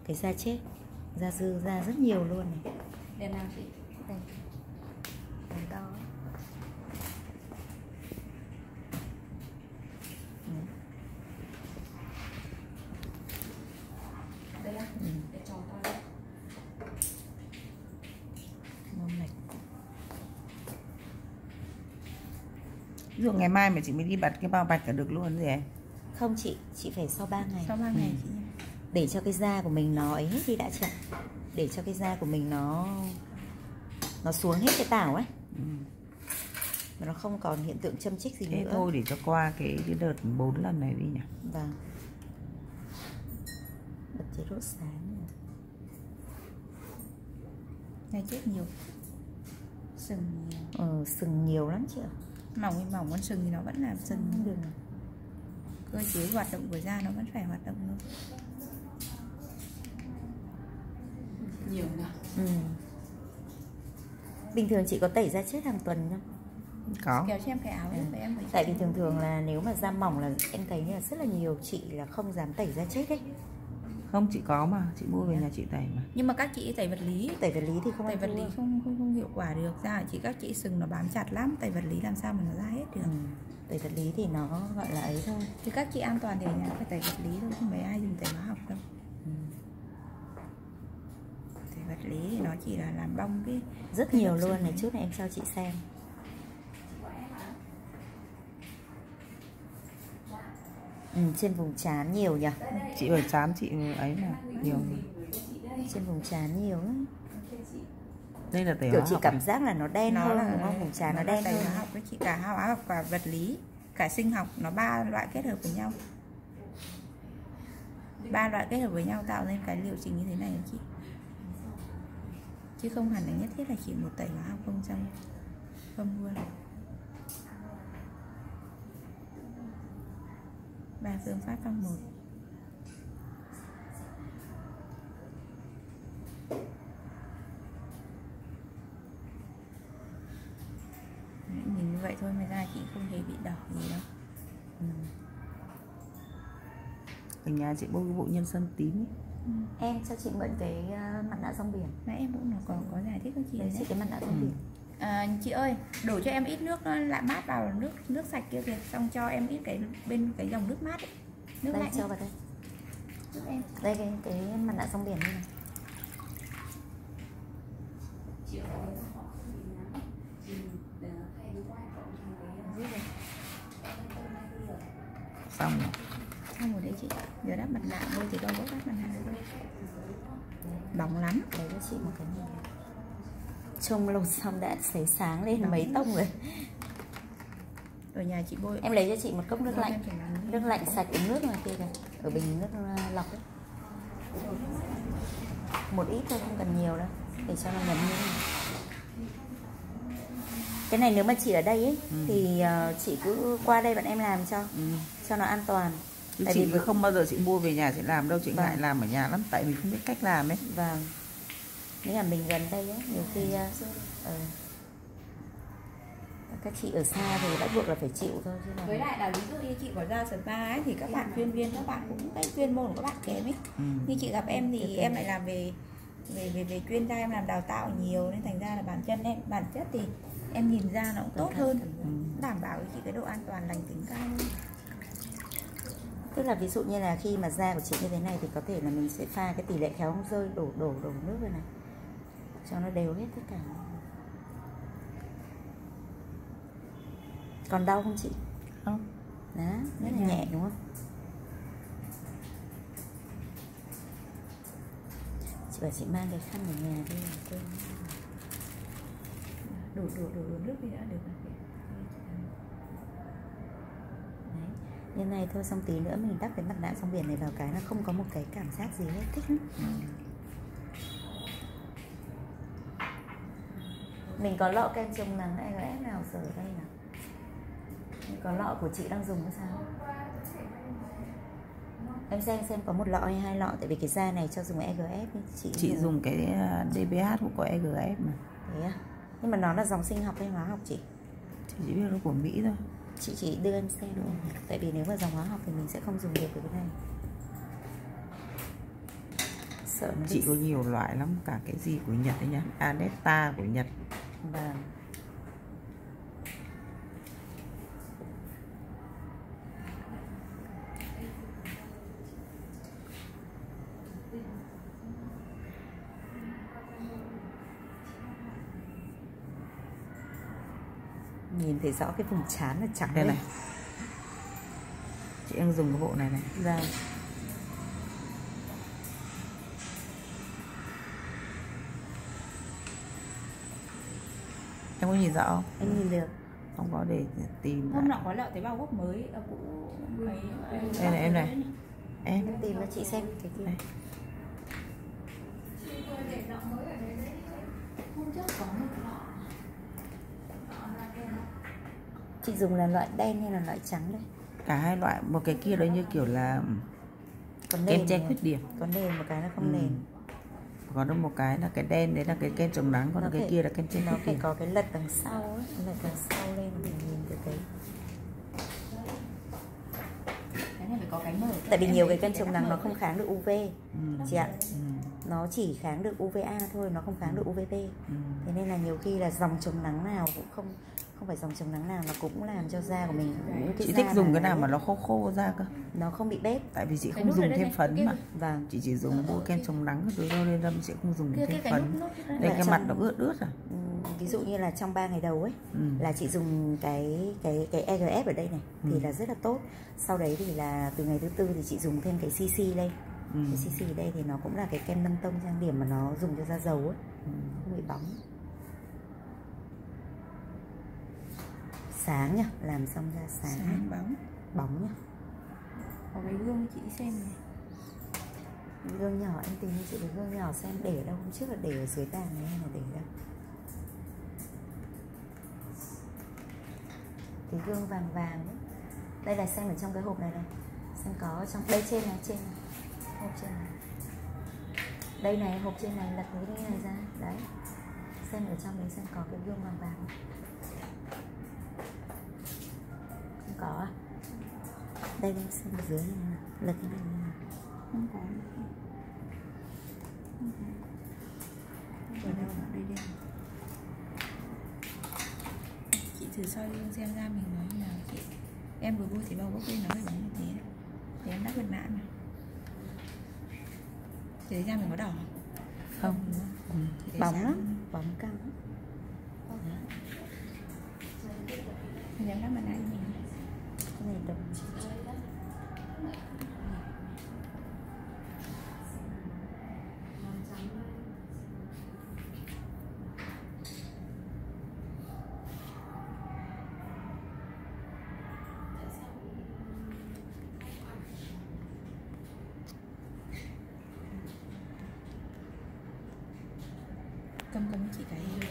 cái da chết, da dư, da rất nhiều luôn này. Đèn nào chị? Đây, đèn to. Đây á? Để tròn to lên. Ngon lành. Ví dụ ngày mai mà chị mới đi bật cái bao bạch là được luôn gì ấy? Không chị phải sau 3 ngày. Sau 3 ngày chị. Để cho cái da của mình nó ấy hết đi đã chậm. Để cho cái da của mình nó xuống hết cái tảo ấy. Mà nó không còn hiện tượng châm chích gì Thế nữa. thôi để cho qua cái đợt 4 lần này đi nhỉ. Vâng. Bật chế độ sáng. Này chết nhiều. Sừng nhiều. Sừng nhiều lắm chị ạ. Mỏng con sừng thì nó vẫn là sừng. Không được. Cơ chế hoạt động của da nó vẫn phải hoạt động thôi. Nhiều nhỉ? Bình thường chị có tẩy da chết hàng tuần không? Có. Kéo cho em cái áo đấy em phải. Tại vì thường là nếu mà da mỏng là em thấy là rất là nhiều chị là không dám tẩy da chết đấy. Không, chị có mà, chị mua về nhà chị tẩy mà. Nhưng mà các chị tẩy vật lý. Tẩy vật lý thì không. Tẩy vật lý không hiệu quả được. Da chị các chị sừng nó bám chặt lắm, tẩy vật lý làm sao mà nó ra hết được. Tẩy vật lý thì nó gọi là ấy thôi. Thì các chị an toàn thì ở nhà phải tẩy vật lý thôi, không phải ai dùng tẩy hóa học đâu. Tẩy vật lý thì nó chỉ là làm bong cái rất nhiều luôn này. Trước này em cho chị xem. Trên vùng trán nhiều nhỉ? Chị ở trán chị ấy mà nhiều. Trên vùng trán nhiều lắm. Đây là tẩy kiểu hóa chị học. cảm giác là nó đen nó hơn là, đúng không? Vùng trán nó đen tẩy hơn. hóa học với chị, cả hóa học và vật lý, cả sinh học, nó 3 loại kết hợp với nhau. 3 loại kết hợp với nhau tạo nên cái liệu trình như thế này chị. Chứ không hẳn là nhất thiết là chỉ một tẩy hóa học không xong không luôn. 3 phương pháp trong 1. Nhìn như vậy thôi mà da chị không hề bị đỏ gì đâu. Ở nhà chị bôi cái bộ nhân sâm tím ấy. Em cho chị mượn cái mặt nạ rong biển. Nãy em cũng còn có giải thích với chị Đấy, chị cái mặt nạ rong biển. Chị ơi, đổ cho em ít nước lạ mát vào nước sạch kia kìa, xong cho em ít cái bên cái dòng nước mát ấy. Nước Đây lạnh cho vào đây. giúp em. Đây cái mặt nạ rong biển đây này. Xong rồi. Xong rồi đấy chị. Giờ đắp mặt nạ thôi, chỉ đâu có đắp mặt nạ thôi. Bóng lắm. Đấy cho chị một cái này. Trông lông xong đã thấy sáng lên mấy tông rồi. Ở nhà chị bôi. Em lấy cho chị một cốc nước lạnh. Nước lạnh sạch, uống nước ngoài kia kìa. Ở bình nước lọc đấy. Một ít thôi, không cần nhiều đâu. Để cho nó ngấm như này. Cái này nếu mà chị ở đây ấy thì chị cứ qua đây bọn em làm cho nó an toàn. Tại chị vì không bao giờ chị mua về nhà chị làm đâu, chị ngại làm ở nhà lắm, tại vì không biết cách làm ấy. Vâng. Nếu là mình gần đây ấy, nhiều khi các chị ở xa thì bắt buộc là phải chịu thôi chứ. Với lại là ví dụ như chị có ra spa ấy thì các bạn chuyên viên, các bạn cũng cái chuyên môn của các bạn kém ấy. Như chị gặp em thì em lại làm về chuyên gia, em làm đào tạo nhiều nên thành ra là bản chất thì em nhìn ra nó cũng tốt hơn, đảm bảo với chị cái độ an toàn lành tính cao hơn. Tức là ví dụ như là khi mà da của chị như thế này thì có thể là mình sẽ pha cái tỷ lệ khéo không rơi, đổ nước rồi này cho nó đều hết tất cả. Còn đau không chị? Không. Đó, rất là nhẹ đúng không? Chị bảo chị mang cái khăn ở nhà đi. Đổ nước đi đã được. Đấy, như này thôi, xong tí nữa mình đắp cái mặt nạ rong biển này vào cái là không có một cái cảm giác gì hết, thích lắm. Mình có lọ kem chống nắng EGF nào giờ ở đây nào? Có lọ của chị đang dùng hay sao? Em xem có một lọ hay 2 lọ, tại vì cái da này cho dùng EGF chị dùng cái DBH cũng có EGF mà. Thế à? Nhưng mà nó là dòng sinh học hay hóa học chị? Chị chỉ biết nó của Mỹ thôi. Chị chỉ đưa em xem thôi. Tại vì nếu mà dòng hóa học thì mình sẽ không dùng được cái này. sợ nó Chị bị... có nhiều loại lắm, cả cái gì của Nhật đấy nhá, Anetta của Nhật. Vâng. Nhìn thấy rõ cái vùng trán là trắng Đây lên. này. Chị đang dùng cái bộ này này. Vâng. Em có nhìn rõ không? Anh nhìn được. Không có để tìm. Hôm nọ có lợi tế bào gốc mới cũ ấy. Đây này em này. Em Tìm cho chị xem cái kia. đây. Chị dùng là loại đen hay là loại trắng đây? Cả hai loại, một cái kia đó như kiểu là Còn kem nền che nhỉ? khuyết điểm. Có nền một cái là không nền. Còn đó một cái là cái đen đấy là cái kem chống nắng, còn Nó cái phải- kia là kem che nó khuyết phải điểm. có cái lật đằng sau ấy, lật đằng sau lên thì nhìn được cái. Cái này phải có cái mở. Tại vì nhiều cái kem chống nắng nó không kháng được UV chị ạ. Ừ. Nó chỉ kháng được UVA thôi, nó không kháng được UVB. Ừ. Thế nên là nhiều khi là dòng chống nắng nào cũng không phải dòng chống nắng nào nó cũng làm cho da của mình. Chị thích dùng cái nào mà nó khô khô ra cơ. nó không bị bết. Tại vì chị Cái không nút dùng ở đây thêm này, phấn cái mà. Vâng. Chị chỉ dùng bôi kem chống nắng các thứ thôi nên là chị không dùng thêm cái phấn. nút Đây Là cái trong- mặt nó ướt ướt à. Ví dụ như là trong 3 ngày đầu ấy là chị dùng cái EGF ở đây này thì là rất là tốt. Sau đấy thì là từ ngày thứ tư thì chị dùng thêm cái CC lên. Cái CC ở đây thì nó cũng là cái kem nâng tông trang điểm mà nó dùng cho da dầu ấy, không bị bóng. Sáng nhá, làm xong da sáng, sáng bóng. bóng nhá. Có cái gương chị xem này. Gương nhỏ anh tìm cho chị cái gương nhỏ xem để ở đâu, hôm trước là để ở dưới bàn này hay là để ở đâu. Cái gương vàng vàng ấy. Đây là xem ở trong cái hộp này này. Xem có trong đây trên này, hộp trên này. Đây này, hộp trên này lật cái này ra. Đấy. Xem ở trong đấy xem có cái gương vàng vàng. Không có à? Đây đây xem ở dưới này, lật cái này này. Không có. Ở đâu đây đây. Chị thử soi gương xem da mình nói như nào chị. Em vừa bôi tế bào gốc lên nó phải như thế. Thì em đắp mặt nạ mà. Thì thấy da mình có đỏ Không. Thì thấy Bóng sáng. lắm, bóng căng. Thì em đắp mặt nạ cho mình. Cái này đậm. Cầm chị cái